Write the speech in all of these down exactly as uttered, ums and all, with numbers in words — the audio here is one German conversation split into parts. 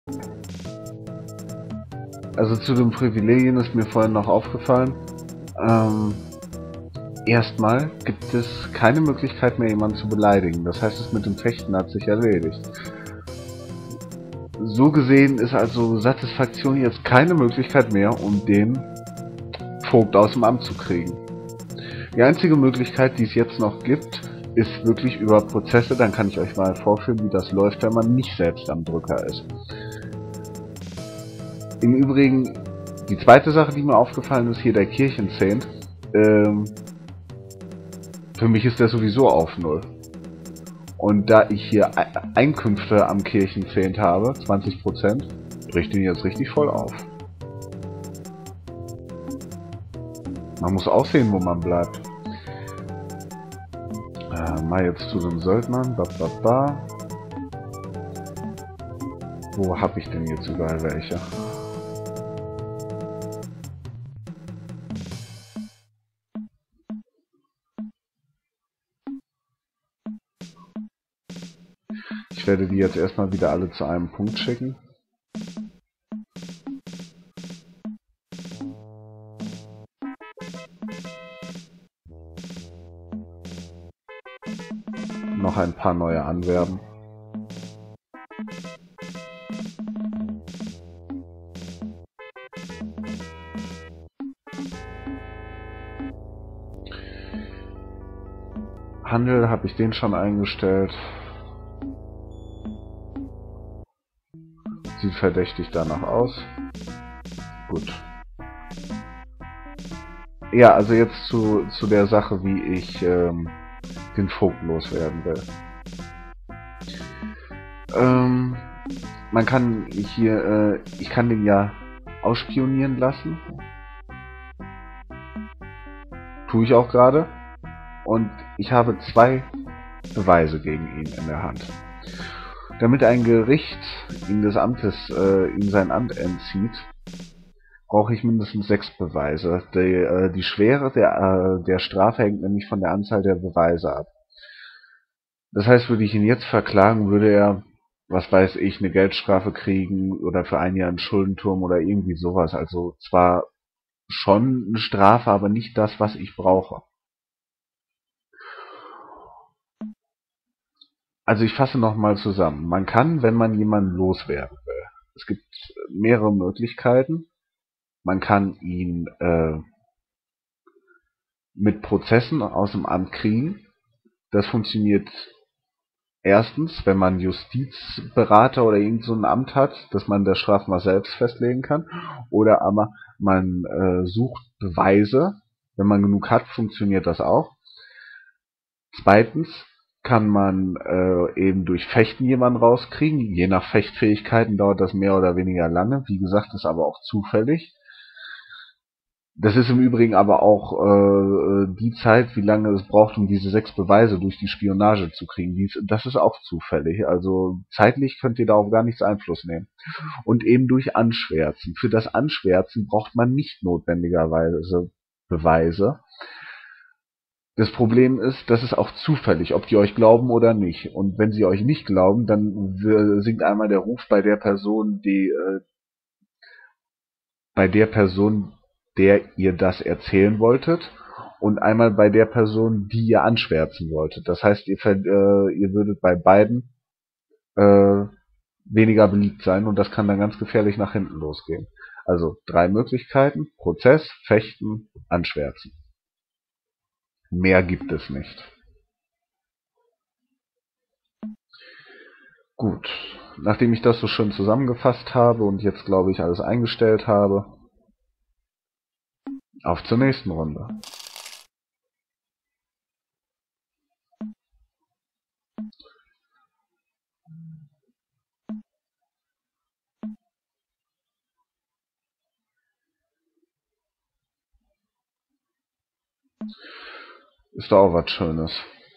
Also zu den Privilegien ist mir vorhin noch aufgefallen. Ähm, erstmal gibt es keine Möglichkeit mehr, jemanden zu beleidigen. Das heißt, es mit dem Fechten hat sich erledigt. So gesehen ist also Satisfaktion jetzt keine Möglichkeit mehr, um den Vogt aus dem Amt zu kriegen. Die einzige Möglichkeit, die es jetzt noch gibt, ist wirklich über Prozesse. Dann kann ich euch mal vorführen, wie das läuft, wenn man nicht selbst am Drücker ist. Im Übrigen, die zweite Sache, die mir aufgefallen ist, hier der Kirchenzehnt. Ähm, für mich ist der sowieso auf Null. Und da ich hier Einkünfte am Kirchenzehnt habe, zwanzig Prozent, bricht ihn jetzt richtig voll auf. Man muss auch sehen, wo man bleibt. Äh, mal jetzt zu den Söldnern. Ba, ba, ba. Wo habe ich denn jetzt überall welche? Ich werde die jetzt erstmal wieder alle zu einem Punkt schicken. Noch ein paar neue anwerben. Handel habe ich den schon eingestellt. Sieht verdächtig danach aus. Gut. Ja, also jetzt zu, zu der Sache, wie ich ähm, den Vogt loswerden will. Ähm, man kann hier, äh, ich kann den ja ausspionieren lassen. Tue ich auch gerade. Und ich habe zwei Beweise gegen ihn in der Hand. Damit ein Gericht ihn des Amtes, äh, ihm sein Amt entzieht, brauche ich mindestens sechs Beweise. Die, äh, die Schwere der, äh, der Strafe hängt nämlich von der Anzahl der Beweise ab. Das heißt, würde ich ihn jetzt verklagen, würde er, was weiß ich, eine Geldstrafe kriegen oder für ein Jahr einen Schuldenturm oder irgendwie sowas. Also zwar schon eine Strafe, aber nicht das, was ich brauche. Also ich fasse nochmal zusammen. Man kann, wenn man jemanden loswerden will, es gibt mehrere Möglichkeiten. Man kann ihn äh, mit Prozessen aus dem Amt kriegen. Das funktioniert erstens, wenn man Justizberater oder irgend so ein Amt hat, dass man das Strafmaß selbst festlegen kann. Oder aber man äh, sucht Beweise. Wenn man genug hat, funktioniert das auch. Zweitens kann man äh, eben durch Fechten jemanden rauskriegen. Je nach Fechtfähigkeiten dauert das mehr oder weniger lange. Wie gesagt, ist aber auch zufällig. Das ist im Übrigen aber auch äh, die Zeit, wie lange es braucht, um diese sechs Beweise durch die Spionage zu kriegen. Dies, das ist auch zufällig. Also zeitlich könnt ihr darauf gar nichts Einfluss nehmen. Und eben durch Anschwärzen. Für das Anschwärzen braucht man nicht notwendigerweise Beweise. Das Problem ist, das ist auch zufällig, ob die euch glauben oder nicht. Und wenn sie euch nicht glauben, dann sinkt einmal der Ruf bei der Person, die äh, bei der Person, der ihr das erzählen wolltet, und einmal bei der Person, die ihr anschwärzen wolltet. Das heißt, ihr, äh, ihr würdet bei beiden äh, weniger beliebt sein und das kann dann ganz gefährlich nach hinten losgehen. Also drei Möglichkeiten: Prozess, Fechten, Anschwärzen. Mehr gibt es nicht. Gut, nachdem ich das so schön zusammengefasst habe und jetzt, glaube ich, alles eingestellt habe, auf zur nächsten Runde. Ist doch auch was Schönes.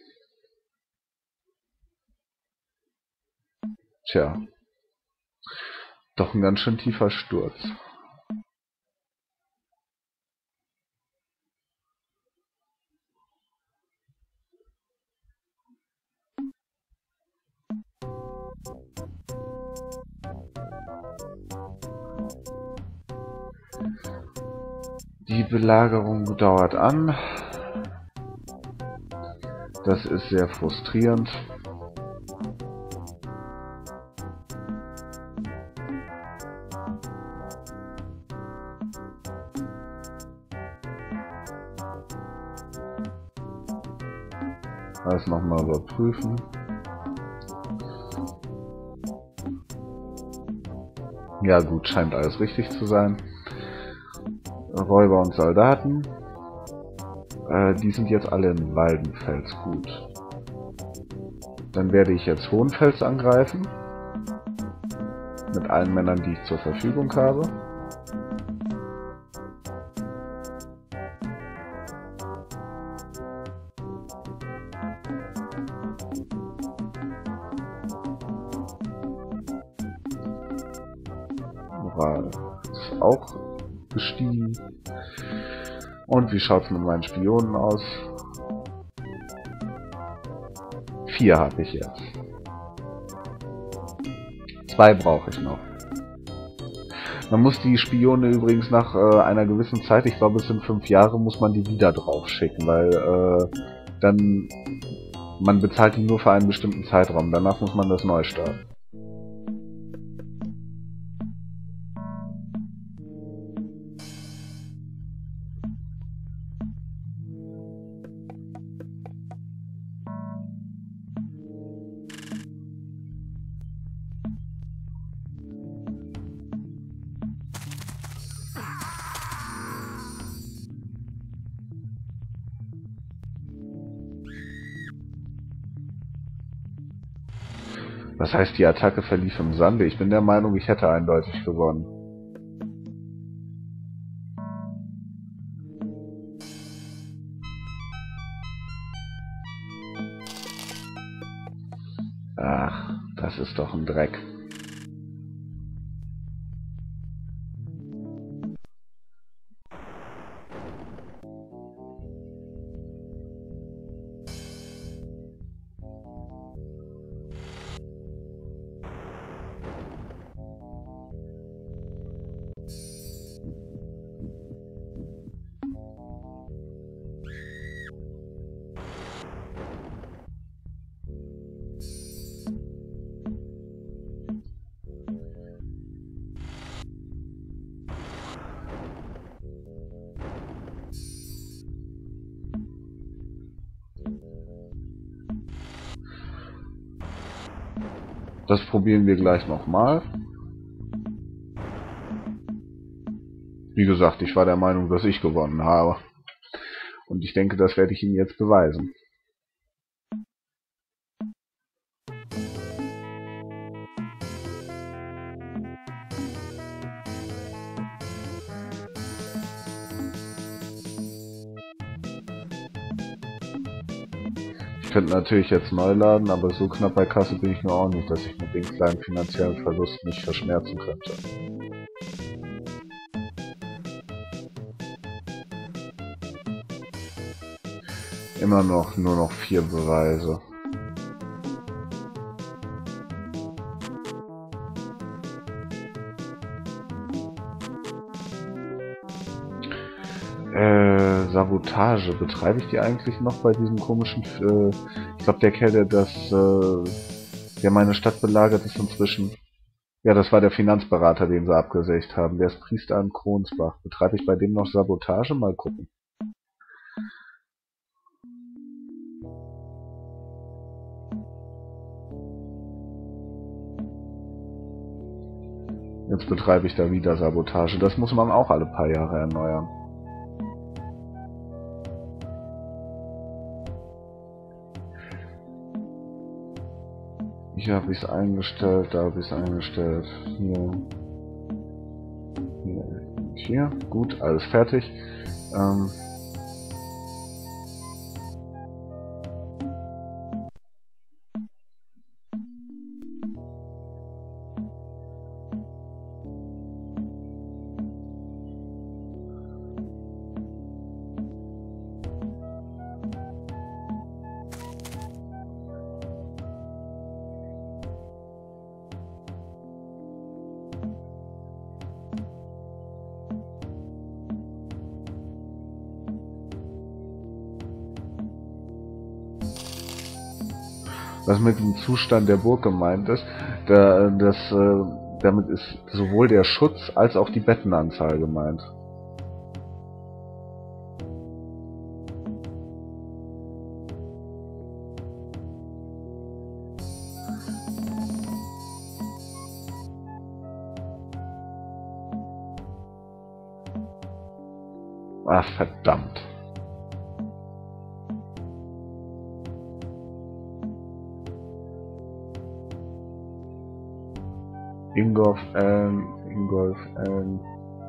Tja, doch ein ganz schön tiefer Sturz. Die Belagerung dauert an. Das ist sehr frustrierend. Alles nochmal überprüfen. Ja gut, scheint alles richtig zu sein. Räuber und Soldaten. Äh, die sind jetzt alle in Waldenfels. Gut. Dann werde ich jetzt Hohenfels angreifen. Mit allen Männern, die ich zur Verfügung habe. Moral ist auch gestiegen. Und wie schaut es mit meinen Spionen aus? Vier habe ich jetzt. Zwei brauche ich noch. Man muss die Spione übrigens nach äh, einer gewissen Zeit, ich glaube es sind fünf Jahre, muss man die wieder drauf schicken, weil äh, dann man bezahlt die nur für einen bestimmten Zeitraum. Danach muss man das neu starten. Was heißt, die Attacke verlief im Sande? Ich bin der Meinung, ich hätte eindeutig gewonnen. Ach, das ist doch ein Dreck. Das probieren wir gleich nochmal. Wie gesagt, ich war der Meinung, dass ich gewonnen habe. Und ich denke, das werde ich Ihnen jetzt beweisen. Ich könnte natürlich jetzt neu laden, aber so knapp bei Kasse bin ich nur auch nicht, dass ich mit dem kleinen finanziellen Verlust nicht verschmerzen könnte. Immer noch nur noch vier Beweise. Äh, Sabotage. Betreibe ich die eigentlich noch bei diesem komischen... Äh, ich glaube, der Kerl, der das... Äh, der meine Stadt belagert, ist inzwischen... Ja, das war der Finanzberater, den sie abgesägt haben. Der ist Priester an Kronsbach. Betreibe ich bei dem noch Sabotage? Mal gucken. Jetzt betreibe ich da wieder Sabotage. Das muss man auch alle paar Jahre erneuern. Hier habe ich es eingestellt, da habe ich es eingestellt. Hier. Hier und hier. Gut, alles fertig. Ähm Was mit dem Zustand der Burg gemeint ist, da, das, äh, damit ist sowohl der Schutz als auch die Bettenanzahl gemeint. Ach, verdammt. Ingolf Elm, Ingolf Elm.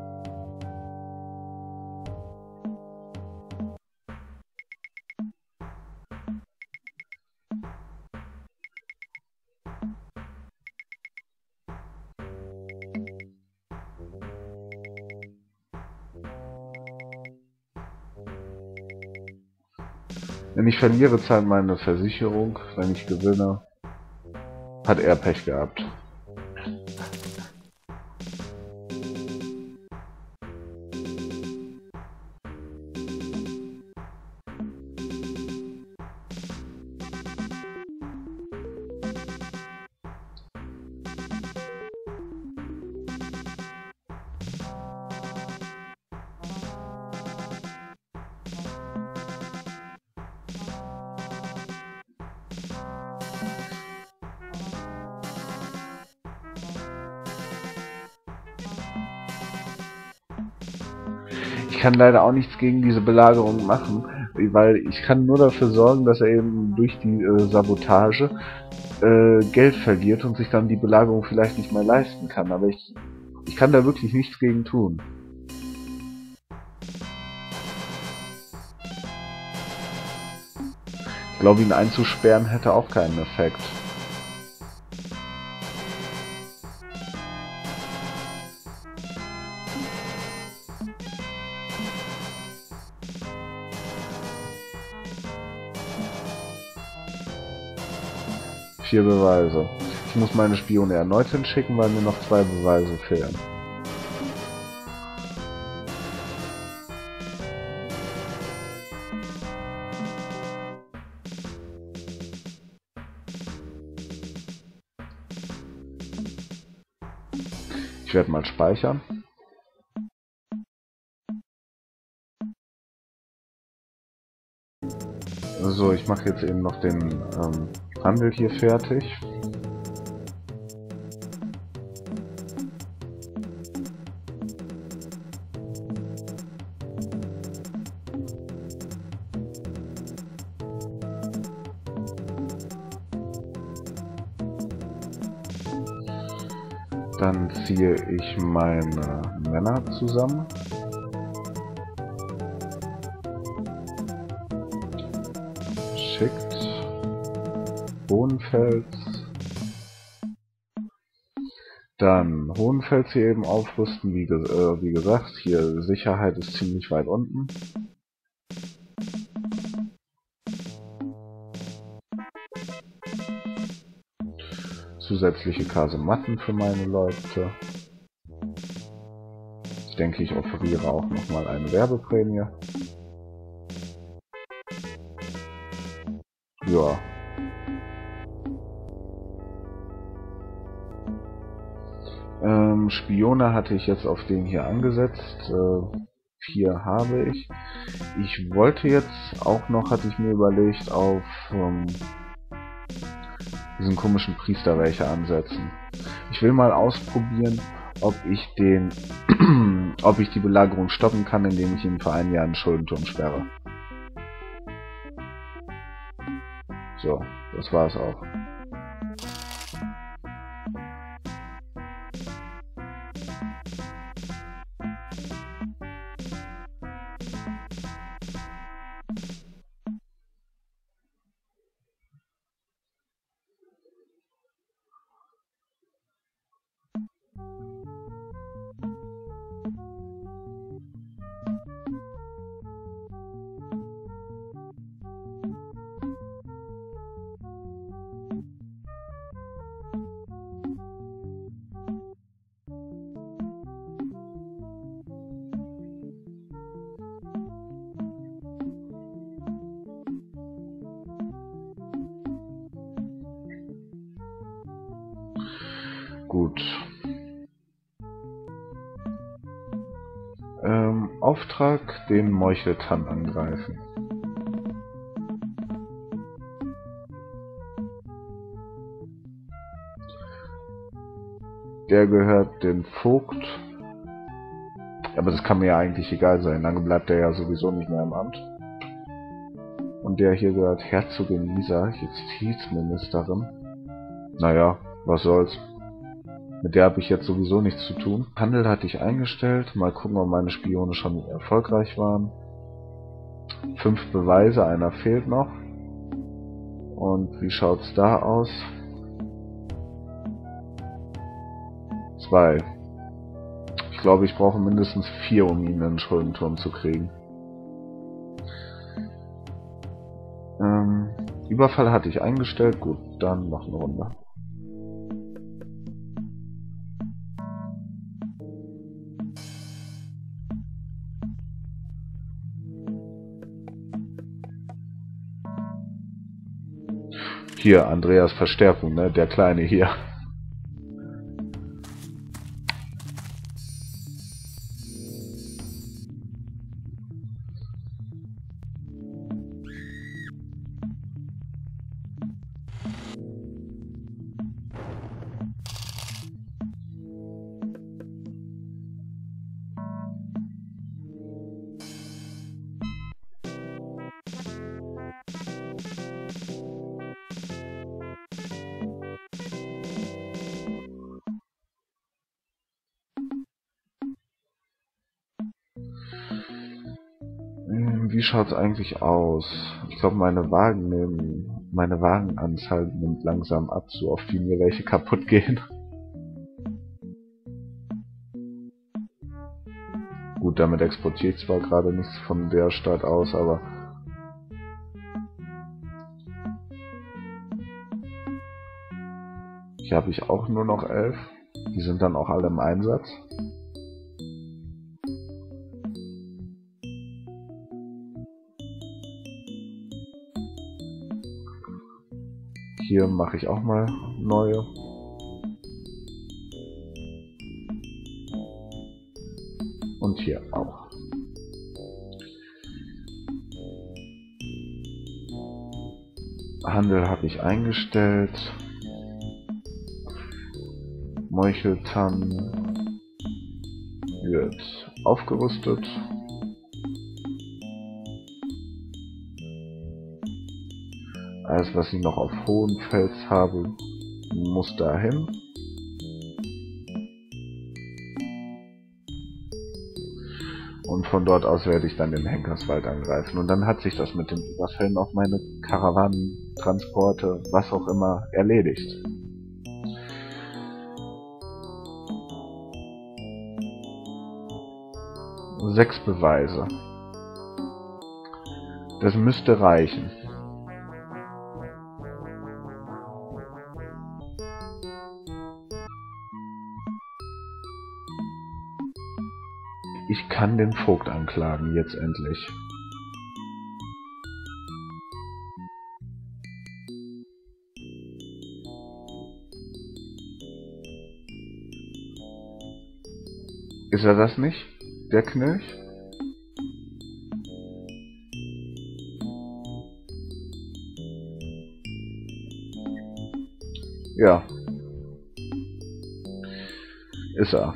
Wenn ich verliere, zahlt meine Versicherung. Wenn ich gewinne, hat er Pech gehabt. Ich kann leider auch nichts gegen diese Belagerung machen, weil ich kann nur dafür sorgen, dass er eben durch die äh, Sabotage äh, Geld verliert und sich dann die Belagerung vielleicht nicht mehr leisten kann. Aber ich, ich kann da wirklich nichts gegen tun. Ich glaube, ihn einzusperren hätte auch keinen Effekt. Vier Beweise. Ich muss meine Spione erneut hinschicken, weil mir noch zwei Beweise fehlen. Ich werde mal speichern. So, ich mache jetzt eben noch den ähm, Handel hier fertig. Dann ziehe ich meine Männer zusammen. Schickt. Hohenfels. Dann Hohenfels hier eben aufrüsten. Wie, ge äh, wie gesagt, hier Sicherheit ist ziemlich weit unten. Zusätzliche Kasematten für meine Leute. Ich denke, ich offeriere auch nochmal eine Werbeprämie. Ja. Ähm, Spione hatte ich jetzt auf den hier angesetzt. Äh, vier habe ich. Ich wollte jetzt auch noch, hatte ich mir überlegt, auf ähm, diesen komischen Priester welche ansetzen. Ich will mal ausprobieren, ob ich den, ob ich die Belagerung stoppen kann, indem ich ihn für ein Jahr in Schuldenturm sperre. So, das war's auch. Auftrag den Meucheltan angreifen. Der gehört dem Vogt. Aber das kann mir ja eigentlich egal sein. Lange bleibt er ja sowieso nicht mehr im Amt. Und der hier gehört Herzogin Lisa, Justizministerin. Naja, was soll's. Mit der habe ich jetzt sowieso nichts zu tun. Handel hatte ich eingestellt. Mal gucken, ob meine Spione schon erfolgreich waren. Fünf Beweise, einer fehlt noch. Und wie schaut's da aus? Zwei. Ich glaube, ich brauche mindestens vier, um ihn in den Schuldenturm zu kriegen. Ähm, Überfall hatte ich eingestellt. Gut, dann noch eine Runde. Hier, Andreas Verstärkung, ne? Der Kleine hier. Wie schaut's eigentlich aus? Ich glaube, meine Wagen nehmen, meine Wagenanzahl nimmt langsam ab, so oft wie mir welche kaputt gehen. Gut, damit exportiere ich zwar gerade nichts von der Stadt aus, aber hier habe ich auch nur noch elf. Die sind dann auch alle im Einsatz. Hier mache ich auch mal neue. Und hier auch. Handel habe ich eingestellt. Meucheltan wird aufgerüstet. Alles, was ich noch auf Hohenfels habe, muss dahin. Und von dort aus werde ich dann den Henkerswald angreifen. Und dann hat sich das mit den Überfällen auf meine Karawanen, Transporte, was auch immer, erledigt. Sechs Beweise. Das müsste reichen. Ich kann den Vogt anklagen, jetzt endlich. Ist er das nicht, der Knilch? Ja. Ist er.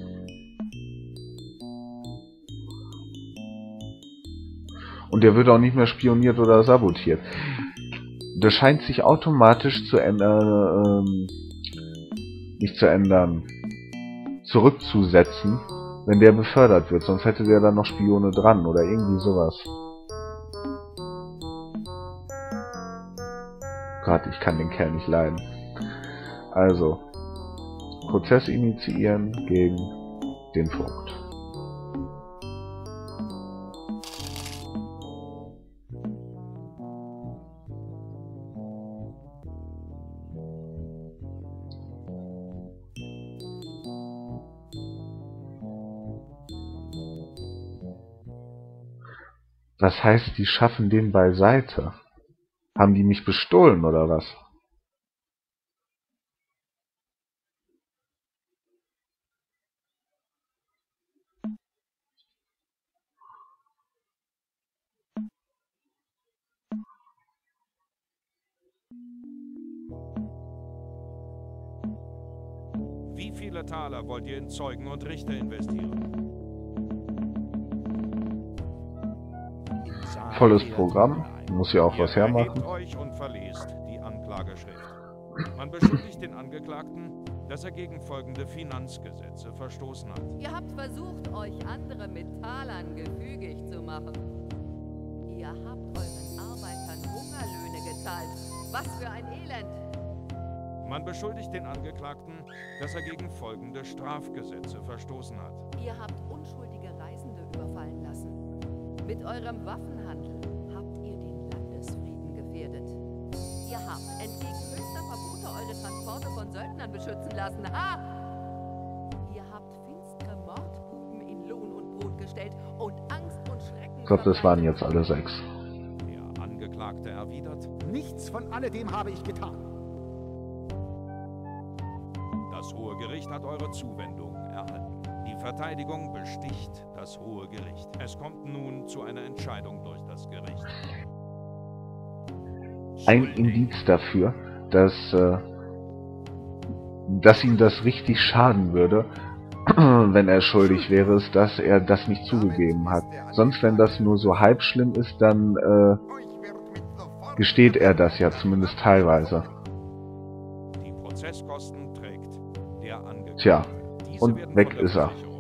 Und der wird auch nicht mehr spioniert oder sabotiert. Das scheint sich automatisch zu ändern, ähm, nicht zu ändern, zurückzusetzen, wenn der befördert wird. Sonst hätte der dann noch Spione dran oder irgendwie sowas. Gott, ich kann den Kerl nicht leiden. Also, Prozess initiieren gegen den Vogt. Was heißt, die schaffen den beiseite? Haben die mich bestohlen oder was? Wie viele Taler wollt ihr in Zeugen und Richter investieren? Volles Programm, muss ja auch Ihr was hermachen. erhebt euch und verlest die Anklageschrift. Man beschuldigt den Angeklagten, dass er gegen folgende Finanzgesetze verstoßen hat. Ihr habt versucht, euch andere mit Talern gefügig zu machen. Ihr habt euren Arbeitern Hungerlöhne gezahlt. Was für ein Elend! Man beschuldigt den Angeklagten, dass er gegen folgende Strafgesetze verstoßen hat. Ihr habt unschuldige Reisende überfallen lassen. Mit eurem Waffenhandel habt ihr den Landesfrieden gefährdet. Ihr habt entgegen höchster Verbote eure Transporte von Söldnern beschützen lassen. Ha! Ihr habt finstere Mordbuben in Lohn und Brot gestellt und Angst und Schrecken... Ich glaube, das waren jetzt alle sechs. Der Angeklagte erwidert: Nichts von alledem habe ich getan. Das Hohe Gericht hat eure Zuwendung erhalten. Die Verteidigung besticht das Hohe Gericht. Es kommt nun zu einer Entscheidung durch das Gericht. Ein Indiz dafür, dass, äh, dass ihm das richtig schaden würde, wenn er schuldig wäre, ist, dass er das nicht zugegeben hat. Sonst, wenn das nur so halb schlimm ist, dann äh, gesteht er das ja zumindest teilweise. Die Prozesskosten trägt der Angeklagte. Tja, Diese und werden weg von der ist er. Versicherung